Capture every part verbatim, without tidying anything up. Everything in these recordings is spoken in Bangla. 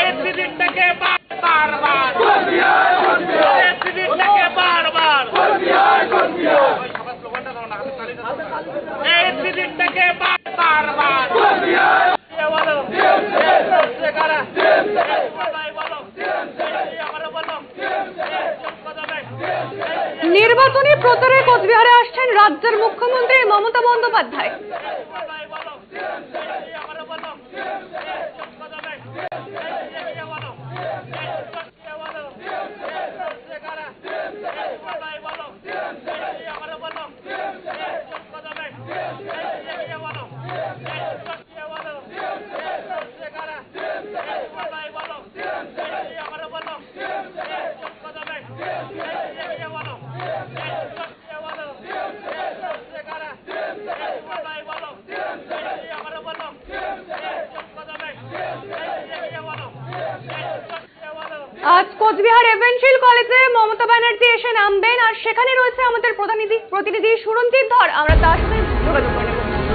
শিবিরটাকে বারবার শিবিরটাকে বারবার এই শিবিরটাকে বারবার নির্বাচনী প্রচারে কোচবিহারে আসছেন রাজ্যের মুখ্যমন্ত্রী মমতা বন্দ্যোপাধ্যায়। আজ কোচবিহার এভেনশিল কলেজে মমতা ব্যানার্জি এসে নামবেন, আর সেখানে রয়েছে আমাদের প্রতিনিধি প্রতিনিধি সুরঞ্জিত ধর। আমরা তার সাথে যোগাযোগ করে নেব।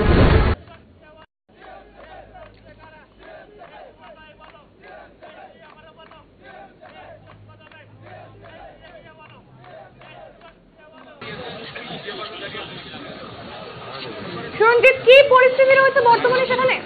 সুরঞ্জিত, কি পরিস্থিতি রয়েছে বর্তমানে সেখানে?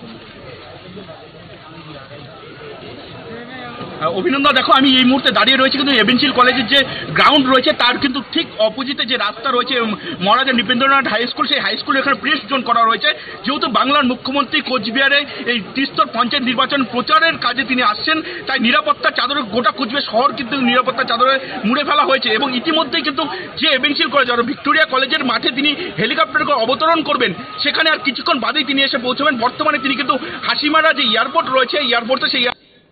অভিনন্দন, দেখো আমি এই মুহূর্তে দাঁড়িয়ে রয়েছে কিন্তু এভেনশিল কলেজের যে গ্রাউন্ড রয়েছে তার কিন্তু ঠিক অপোজিটে যে রাস্তা রয়েছে মহারাজা নৃপেন্দ্রনাথ হাই স্কুল, সেই হাই স্কুল এখানে প্রেস জোন করা রয়েছে। যেহেতু বাংলার মুখ্যমন্ত্রী কোচবিহারে এই ত্রিস্তর পঞ্চায়েত নির্বাচন প্রচারের কাজে তিনি আসছেন, তাই নিরাপত্তার চাদরে গোটা কোচবিহার শহর কিন্তু নিরাপত্তার চাদরে মুড়ে ফেলা হয়েছে। এবং ইতিমধ্যেই কিন্তু যে এভেনশিল কলেজ আর ভিক্টোরিয়া কলেজের মাঠে তিনি হেলিকপ্টার করে অবতরণ করবেন, সেখানে আর কিছুক্ষণ বাদেই তিনি এসে পৌঁছবেন। বর্তমানে তিনি কিন্তু হাসিমারা যে এয়ারপোর্ট রয়েছে এয়ারপোর্টে সেই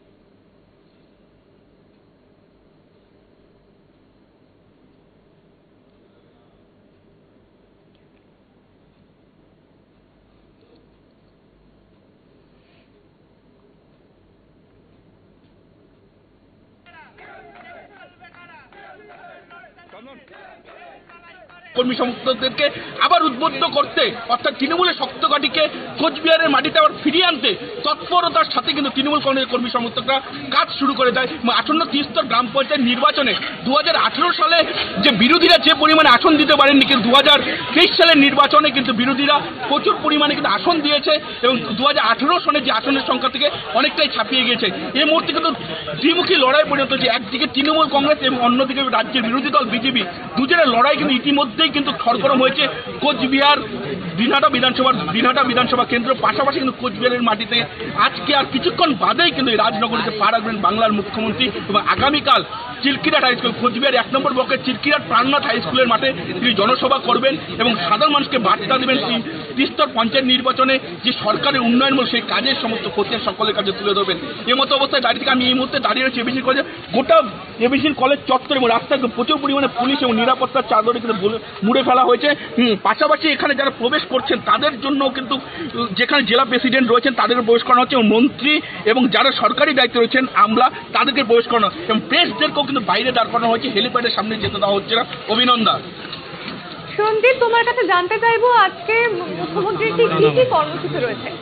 কর্মী সমর্থকদেরকে আবার উদ্বুদ্ধ করতে, অর্থাৎ তৃণমূলের শক্ত ঘাঁটিকে কোচবিহারের মাটিতে আবার ফিরিয়ে আনতে তৎপরতার সাথে কিন্তু তৃণমূল কংগ্রেসের কর্মী সমর্থকরা কাজ শুরু করে দেয়। আসন্ন ত্রিস্তর গ্রাম পঞ্চায়েত নির্বাচনে দু হাজার আঠেরো সালে যে বিরোধীরা যে পরিমাণে আসন দিতে পারেননি, কিন্তু দু হাজার তেইশ সালের নির্বাচনে কিন্তু বিরোধীরা প্রচুর পরিমাণে কিন্তু আসন দিয়েছে এবং দু হাজার আঠেরো সনে যে আসনের সংখ্যা থেকে অনেকটাই ছাপিয়ে গিয়েছে। এই মুহূর্তে কিন্তু দ্বিমুখী লড়াই পরিণত হচ্ছে, একদিকে তৃণমূল কংগ্রেস এবং অন্যদিকে রাজ্যের বিরোধী দল বিজেপি, দুজনের লড়াই কিন্তু ইতিমধ্যেই কিন্তু সরগরম হয়েছে কোচবিহার দিনহাটা বিধানসভার দিনহাটা বিধানসভা কেন্দ্র, পাশাপাশি কিন্তু কোচবিহারের মাটিতে আজকে আর কিছুক্ষণ বাদেই কিন্তু রাজনগরীতে পা রাখবেন বাংলার মুখ্যমন্ত্রী এবং আগামীকাল চিলকিরাট হাই স্কুল, কোচবিহার এক নম্বর ব্লকের চিলকিরাট প্রাণনাথ হাই স্কুলের মাঠে তিনি জনসভা করবেন এবং সাধারণ মানুষকে বার্তা দেবেন ত্রিস্তর পঞ্চায়েত নির্বাচনে যে সরকারের উন্নয়নমূলক সেই কাজের সমস্ত খতিয়ান সকলের কাছে তুলে ধরবেন। এই মতো অবস্থায় দাঁড়িয়ে থেকে আমি এই মুহূর্তে দাঁড়িয়ে রয়েছি এবিসি কলেজে। গোটা এবিসি কলেজ চত্বর এবং রাস্তায় প্রচুর পরিমাণে পুলিশ এবং নিরাপত্তার চাদরে কিন্তু মুড়ে ফেলা হয়েছে। পাশাপাশি এখানে যারা প্রবেশ করছেন তাদের জন্য কিন্তু যেখানে জেলা প্রেসিডেন্ট রয়েছেন তাদেরকে প্রবেশ করানো হচ্ছে এবং মন্ত্রী এবং যারা সরকারি দায়িত্বে রয়েছেন আমলা তাদেরকে প্রবেশ করানো এবং প্রেসদেরকেও কিন্তু বাইরে দাঁড় করানো হয়েছে, হেলিপ্যাডের সামনে যেতে দেওয়া হচ্ছে না। অভিনন্দন। সন্দীপ, তোমার কাছে জানতে চাইবো আজকে মুখ্যমন্ত্রীর ঠিক কি কি কর্মসূচি রয়েছে?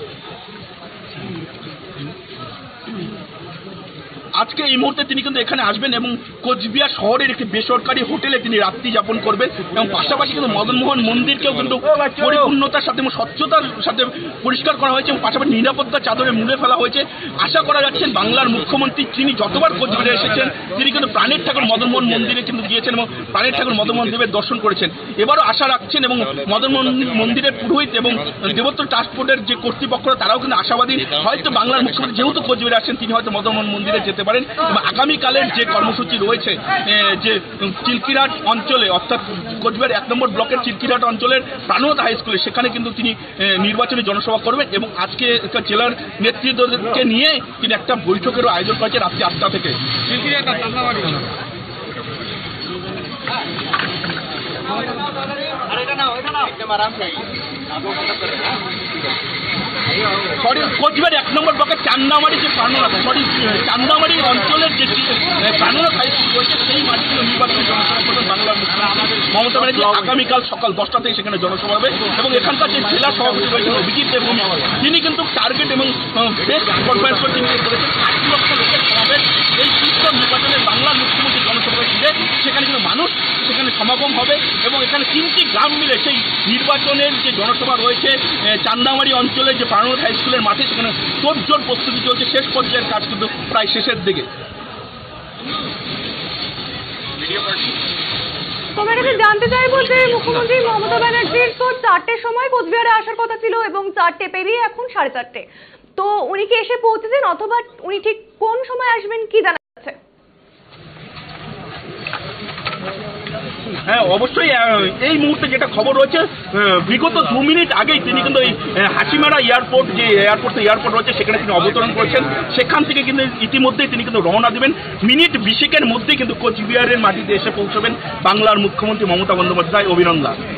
আজকে এই মুহূর্তে তিনি কিন্তু এখানে আসবেন এবং কোচবিহার শহরের একটি বেসরকারি হোটেলে তিনি রাত্রি যাপন করবেন এবং পাশাপাশি কিন্তু মদনমোহন মন্দিরকেও কিন্তু পরিপূর্ণতার সাথে এবং স্বচ্ছতার সাথে পরিষ্কার করা হয়েছে এবং পাশাপাশি নিরাপত্তার চাদরে মুড়ে ফেলা হয়েছে। আশা করা যাচ্ছে বাংলার মুখ্যমন্ত্রী তিনি যতবার কোচবিহারে এসেছেন তিনি কিন্তু প্রাণের ঠাকুর মদনমোহন মন্দিরে কিন্তু গিয়েছেন এবং প্রাণের ঠাকুর মদনমোহন দেবের দর্শন করেছেন। এবারও আশা রাখছেন এবং মদনমোহন মন্দিরের পুরোহিত এবং দেবোত্তর ট্রান্সপোর্টের যে কর্তৃপক্ষরা তারাও কিন্তু আশাবাদী, হয়তো বাংলার মুখ্যমন্ত্রী যেহেতু কোচবিহারে আসছেন তিনি হয়তো মদনমোহন মন্দিরে যেতে পারেন। এবং আগামীকালের যে কর্মসূচি রয়েছে যে চিলকিরাট অঞ্চলে অর্থাৎ কোচবিহার এক নম্বর ব্লকের চিলকিরাট অঞ্চলের প্রাণনাথ হাই স্কুলে সেখানে কিন্তু তিনি নির্বাচনী জনসভা করবেন এবং আজকে জেলার নেতৃত্বকে নিয়ে তিনি একটা বৈঠকেরও আয়োজন করেছে রাত্রি আটটা থেকে। আরে এটা না ওইটা না একদম আরাম से সরি কোচবিহার এক নম্বর ব্লকের চান্দামারি যে প্রাণনাথ সরি চান্দামারি অঞ্চলের যে প্রাণনাথ হাই স্কুল রয়েছে সেই মাটিতে নির্বাচনী জনসভা করবেন বাংলার মুখ্যমন্ত্রী মমতা ব্যানার্জি আগামীকাল সকাল দশটা থেকে সেখানে জনসভা হবে এবং এখানকার যে জেলা সভাপতি রয়েছেন অভিজিৎ দেবভূমি তিনি কিন্তু টার্গেট এবং বেস্ট কনফারেন্স করে তিনি করেছেন ষাট লক্ষ লোকের সমাবেশ এই ত্রিস্তর নির্বাচনে বাংলার মুখ্যমন্ত্রী জনসভা ঘিরে সেখানে কিন্তু মানুষ সেখানে সমাগম হবে এবং এখানে তিনটি গ্রাম মিলে সেই নির্বাচনের যে জনসভা রয়েছে চান্দামারি অঞ্চলের যে প্রাণনাথ হাই স্কুলের মাঠে সেখানে তোড়জোড় প্রস্তুতি চলছে শেষ পর্যায়ের কাজ কিন্তু প্রায় শেষের দিকে। তোমার কাছে জানতে চাইবো যে মুখ্যমন্ত্রী মমতা ব্যানার্জির তো চারটের সময় কোচবিহারে আসার কথা ছিল এবং চারটে পেরিয়ে এখন সাড়ে চারটে, তো উনি কি এসে পৌঁছেছেন অথবা উনি ঠিক কোন সময় আসবেন কি জানা যাচ্ছে? হ্যাঁ অবশ্যই এই মুহূর্তে যেটা খবর রয়েছে বিগত দু মিনিট আগেই তিনি কিন্তু এই হাসিমারা এয়ারপোর্ট যে এয়ারপোর্ট এয়ারপোর্ট রয়েছে সেখানে তিনি অবতরণ করেছেন। সেখান থেকে কিন্তু ইতিমধ্যেই তিনি কিন্তু রওনা দেবেন। মিনিট বিশেকের মধ্যেই কিন্তু কোচবিহারের মাটিতে এসে পৌঁছবেন বাংলার মুখ্যমন্ত্রী মমতা বন্দ্যোপাধ্যায়। অভিনন্দন।